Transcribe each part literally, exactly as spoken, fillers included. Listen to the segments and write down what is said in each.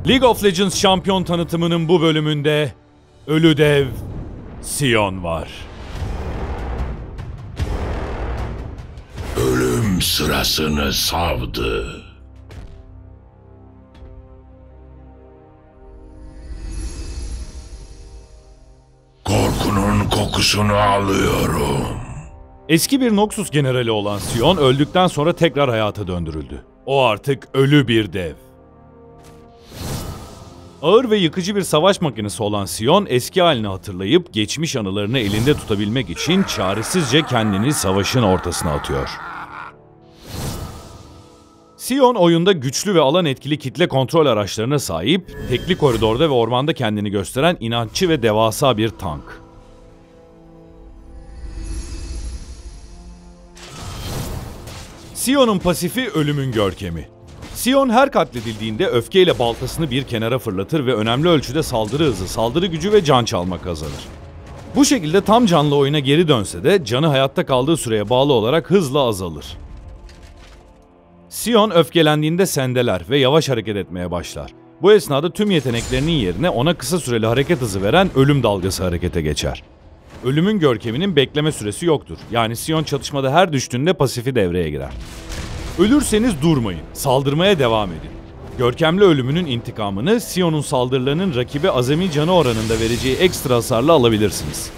League of Legends şampiyon tanıtımının bu bölümünde ölü dev Sion var. Ölüm sırasını savdı. Korkunun kokusunu alıyorum. Eski bir Noxus generali olan Sion öldükten sonra tekrar hayata döndürüldü. O artık ölü bir dev. Ağır ve yıkıcı bir savaş makinesi olan Sion eski halini hatırlayıp geçmiş anılarını elinde tutabilmek için çaresizce kendini savaşın ortasına atıyor. Sion oyunda güçlü ve alan etkili kitle kontrol araçlarına sahip, tekli koridorda ve ormanda kendini gösteren inatçı ve devasa bir tank. Sion'un pasifi ölümün görkemi. Sion her katledildiğinde öfkeyle baltasını bir kenara fırlatır ve önemli ölçüde saldırı hızı, saldırı gücü ve can çalma kazanır. Bu şekilde tam canlı oyuna geri dönse de canı hayatta kaldığı süreye bağlı olarak hızla azalır. Sion öfkelendiğinde sendeler ve yavaş hareket etmeye başlar. Bu esnada tüm yeteneklerinin yerine ona kısa süreli hareket hızı veren ölüm dalgası harekete geçer. Ölümün görkeminin bekleme süresi yoktur. Yani Sion çatışmada her düştüğünde pasifi devreye girer. Ölürseniz durmayın, saldırmaya devam edin. Görkemli ölümünün intikamını Sion'un saldırılarının rakibe azami canı oranında vereceği ekstra hasarla alabilirsiniz.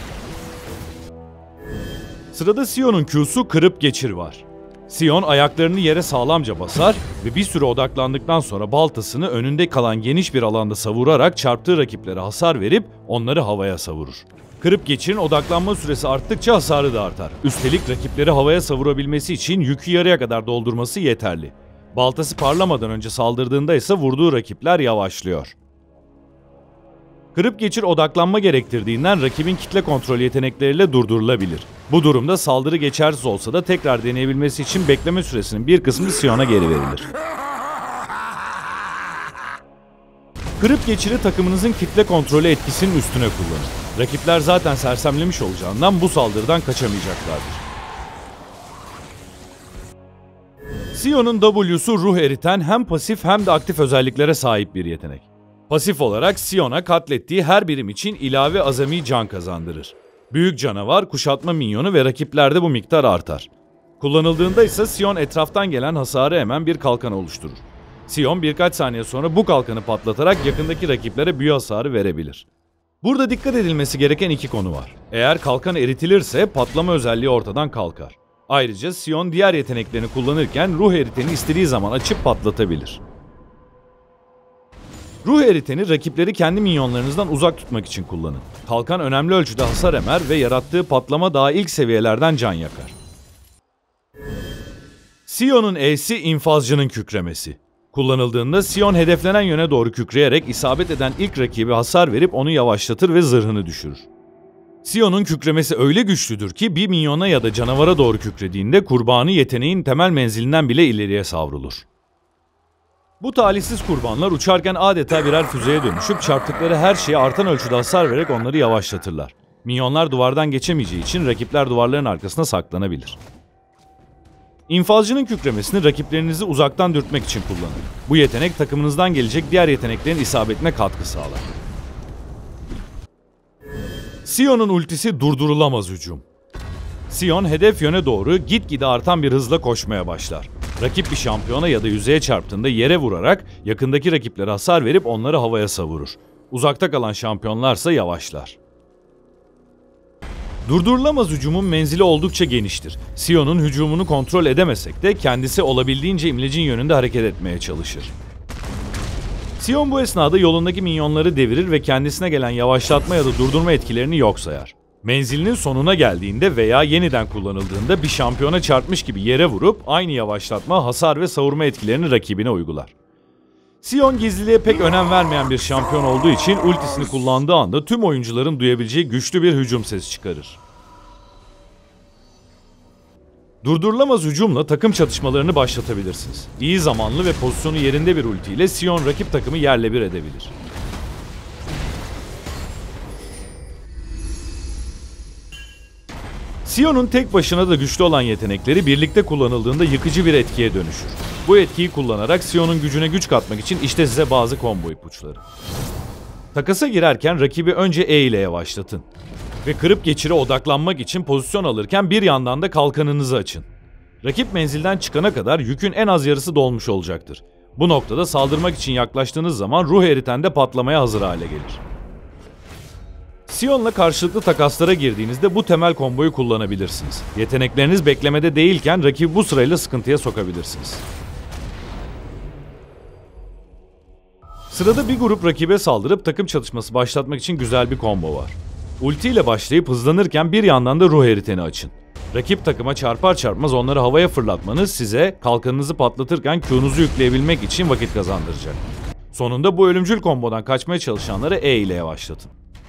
Sırada Sion'un Q'su kırıp geçir var. Sion ayaklarını yere sağlamca basar ve bir süre odaklandıktan sonra baltasını önünde kalan geniş bir alanda savurarak çarptığı rakiplere hasar verip onları havaya savurur. Kırıp geçirin odaklanma süresi arttıkça hasarı da artar. Üstelik rakipleri havaya savurabilmesi için yükü yarıya kadar doldurması yeterli. Baltası parlamadan önce saldırdığında ise vurduğu rakipler yavaşlıyor. Kırıp geçir odaklanma gerektirdiğinden rakibin kitle kontrol yetenekleriyle durdurulabilir. Bu durumda saldırı geçersiz olsa da tekrar deneyebilmesi için bekleme süresinin bir kısmı Sion'a geri verilir. Kırıp geçiri takımınızın kitle kontrolü etkisinin üstüne kullanın. Rakipler zaten sersemlemiş olacağından bu saldırıdan kaçamayacaklardır. Sion'un W'su ruh eriten hem pasif hem de aktif özelliklere sahip bir yetenek. Pasif olarak Sion'a katlettiği her birim için ilave azami can kazandırır. Büyük canavar, kuşatma minyonu ve rakiplerde bu miktar artar. Kullanıldığında ise Sion etraftan gelen hasarı hemen bir kalkan oluşturur. Sion birkaç saniye sonra bu kalkanı patlatarak yakındaki rakiplere büyü hasarı verebilir. Burada dikkat edilmesi gereken iki konu var. Eğer kalkan eritilirse patlama özelliği ortadan kalkar. Ayrıca Sion diğer yeteneklerini kullanırken ruh eriteni istediği zaman açıp patlatabilir. Ruh eriteni rakipleri kendi minyonlarınızdan uzak tutmak için kullanın. Kalkan önemli ölçüde hasar emer ve yarattığı patlama daha ilk seviyelerden can yakar. Sion'un E'si infazcının kükremesi. Kullanıldığında Sion hedeflenen yöne doğru kükreyerek isabet eden ilk rakibe hasar verip onu yavaşlatır ve zırhını düşürür. Sion'un kükremesi öyle güçlüdür ki bir minyona ya da canavara doğru kükrediğinde kurbanı yeteneğin temel menzilinden bile ileriye savrulur. Bu talihsiz kurbanlar uçarken adeta birer füzeye dönüşüp çarptıkları her şeye artan ölçüde hasar vererek onları yavaşlatırlar. Minyonlar duvardan geçemeyeceği için rakipler duvarların arkasına saklanabilir. İnfazcının kükremesini rakiplerinizi uzaktan dürtmek için kullanın. Bu yetenek takımınızdan gelecek diğer yeteneklerin isabetine katkı sağlar. Sion'un ultisi durdurulamaz hücum. Sion hedef yöne doğru gitgide artan bir hızla koşmaya başlar. Rakip bir şampiyona ya da yüzeye çarptığında yere vurarak yakındaki rakiplere hasar verip onları havaya savurur. Uzakta kalan şampiyonlarsa yavaşlar. Durdurulamaz hücumun menzili oldukça geniştir. Sion'un hücumunu kontrol edemesek de kendisi olabildiğince imlecin yönünde hareket etmeye çalışır. Sion bu esnada yolundaki minyonları devirir ve kendisine gelen yavaşlatma ya da durdurma etkilerini yok sayar. Menzilinin sonuna geldiğinde veya yeniden kullanıldığında bir şampiyona çarpmış gibi yere vurup aynı yavaşlatma, hasar ve savurma etkilerini rakibine uygular. Sion gizliliğe pek önem vermeyen bir şampiyon olduğu için ultisini kullandığı anda tüm oyuncuların duyabileceği güçlü bir hücum sesi çıkarır. Durdurulamaz hücumla takım çatışmalarını başlatabilirsiniz. İyi zamanlı ve pozisyonu yerinde bir ultiyle Sion rakip takımı yerle bir edebilir. Sion'un tek başına da güçlü olan yetenekleri birlikte kullanıldığında yıkıcı bir etkiye dönüşür. Bu etkiyi kullanarak Sion'un gücüne güç katmak için işte size bazı combo ipuçları. Takasa girerken rakibi önce E ile yavaşlatın. Ve kırıp geçire odaklanmak için pozisyon alırken bir yandan da kalkanınızı açın. Rakip menzilden çıkana kadar yükün en az yarısı dolmuş olacaktır. Bu noktada saldırmak için yaklaştığınız zaman ruh eriten de patlamaya hazır hale gelir. Sion'la karşılıklı takaslara girdiğinizde bu temel komboyu kullanabilirsiniz. Yetenekleriniz beklemede değilken rakibi bu sırayla sıkıntıya sokabilirsiniz. Sırada bir grup rakibe saldırıp takım çatışması başlatmak için güzel bir combo var. Ulti ile başlayıp hızlanırken bir yandan da ruh eriteni açın. Rakip takıma çarpar çarpmaz onları havaya fırlatmanız size kalkanınızı patlatırken Q'nuzu yükleyebilmek için vakit kazandıracak. Sonunda bu ölümcül kombodan kaçmaya çalışanları E ile yavaşlatın.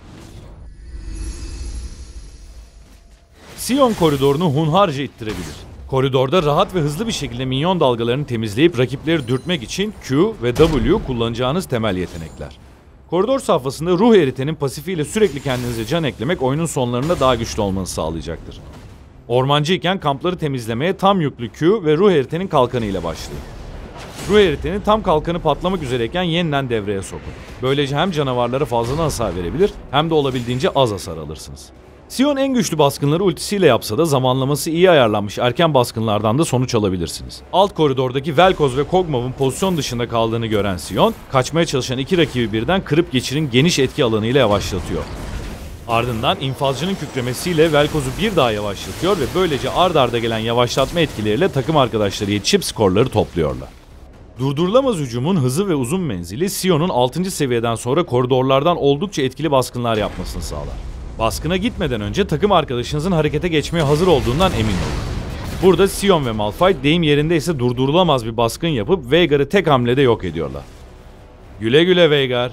Sion koridorunu hunharca ittirebilir. Koridorda rahat ve hızlı bir şekilde minyon dalgalarını temizleyip rakipleri dürtmek için Q ve W kullanacağınız temel yetenekler. Koridor safhasında ruh eritenin pasifiyle sürekli kendinize can eklemek oyunun sonlarında daha güçlü olmanızı sağlayacaktır. Ormancıyken kampları temizlemeye tam yüklü Q ve ruh eritenin kalkanı ile başlayın. Ruh eritenin tam kalkanı patlamak üzereyken yeniden devreye sokun. Böylece hem canavarlara fazladan hasar verebilir hem de olabildiğince az hasar alırsınız. Sion en güçlü baskınları ultisiyle yapsa da zamanlaması iyi ayarlanmış erken baskınlardan da sonuç alabilirsiniz. Alt koridordaki Vel'Koz ve Kog'Maw'ın pozisyon dışında kaldığını gören Sion, kaçmaya çalışan iki rakibi birden kırıp geçirin geniş etki alanıyla yavaşlatıyor. Ardından infazcının kükremesiyle Vel'Koz'u bir daha yavaşlatıyor ve böylece ard arda gelen yavaşlatma etkileriyle takım arkadaşları yetişip skorları topluyorlar. Durdurulamaz hücumun hızı ve uzun menzili Sion'un altıncı seviyeden sonra koridorlardan oldukça etkili baskınlar yapmasını sağlar. Baskına gitmeden önce takım arkadaşınızın harekete geçmeye hazır olduğundan emin olun. Burada Sion ve Malphite deyim yerindeyse durdurulamaz bir baskın yapıp Veigar'ı tek hamlede yok ediyorlar. Güle güle Veigar.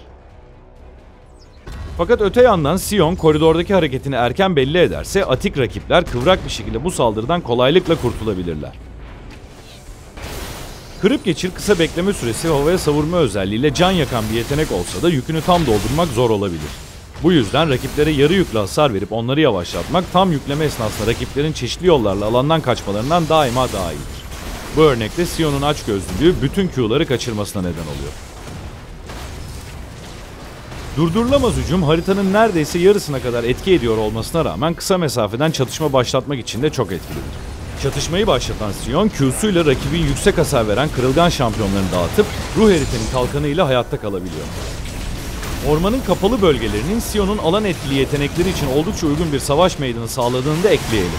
Fakat öte yandan Sion koridordaki hareketini erken belli ederse atik rakipler kıvrak bir şekilde bu saldırıdan kolaylıkla kurtulabilirler. Kırıp geçir kısa bekleme süresi ve havaya savurma özelliğiyle can yakan bir yetenek olsa da yükünü tam doldurmak zor olabilir. Bu yüzden rakiplere yarı yüklü hasar verip onları yavaşlatmak tam yükleme esnasında rakiplerin çeşitli yollarla alandan kaçmalarından daima daha iyidir. Bu örnekte Sion'un açgözlülüğü bütün Q'ları kaçırmasına neden oluyor. Durdurulamaz hücum haritanın neredeyse yarısına kadar etki ediyor olmasına rağmen kısa mesafeden çatışma başlatmak için de çok etkilidir. Çatışmayı başlatan Sion, Q'suyla rakibin yüksek hasar veren kırılgan şampiyonlarını dağıtıp ruh eritenin kalkanıyla hayatta kalabiliyor. Ormanın kapalı bölgelerinin Sion'un alan etkili yetenekleri için oldukça uygun bir savaş meydanı sağladığını da ekleyelim.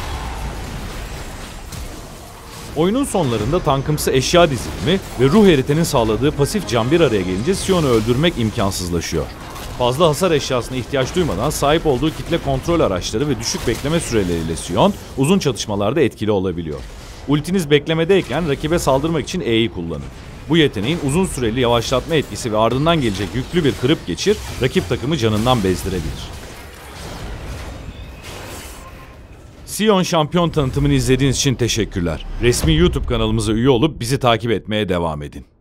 Oyunun sonlarında tankımsı eşya dizilimi ve ruh eritenin sağladığı pasif can bir araya gelince Sion'u öldürmek imkansızlaşıyor. Fazla hasar eşyasına ihtiyaç duymadan sahip olduğu kitle kontrol araçları ve düşük bekleme süreleriyle Sion uzun çatışmalarda etkili olabiliyor. Ultiniz beklemedeyken rakibe saldırmak için E'yi kullanın. Bu yeteneğin uzun süreli yavaşlatma etkisi ve ardından gelecek yüklü bir kırıp geçir rakip takımı canından bezdirebilir. Sion şampiyon tanıtımını izlediğiniz için teşekkürler. Resmi YouTube kanalımıza üye olup bizi takip etmeye devam edin.